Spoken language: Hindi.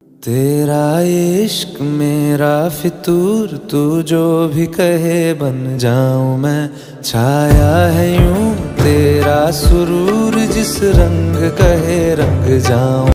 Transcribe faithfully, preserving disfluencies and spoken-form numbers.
तेरा इश्क मेरा फितूर, तू जो भी कहे बन जाऊं मैं। छाया है यूं तेरा सुरूर, जिस रंग कहे रंग जाऊं।